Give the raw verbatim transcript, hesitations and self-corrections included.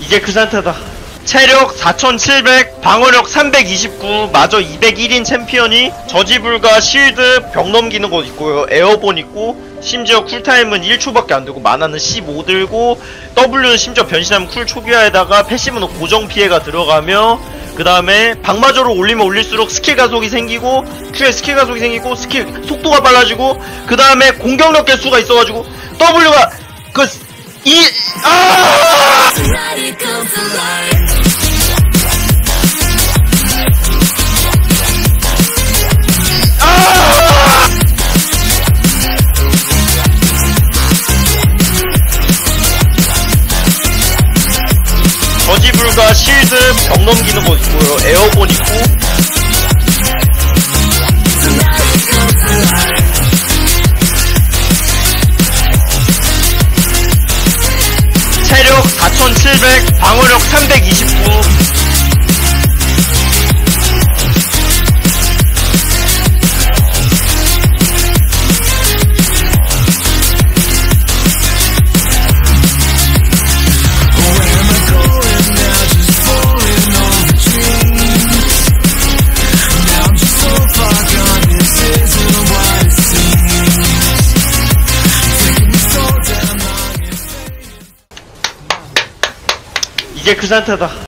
이게 그 상태다. 체력 사천칠백, 방어력 삼백이십구, 마저 이백일인 챔피언이 저지불가, 실드, 벽 넘기는 거 있고요, 에어본 있고, 심지어 쿨타임은 일 초밖에 안되고 마나는 십오 들고, W는 심지어 변신하면 쿨 초기화에다가 패시브는 고정 피해가 들어가며, 그 다음에 방마저로 올리면 올릴수록 스킬 가속이 생기고, Q에 스킬 가속이 생기고, 스킬 속도가 빨라지고, 그 다음에 공격력 개수가 있어가지고 W가 그 이 아 저지불가, 실드, 벽 넘기는 거 있고요, 에어본 있고, 체력 사천칠백, 방어력 삼백이십구, 이게 그 상태다.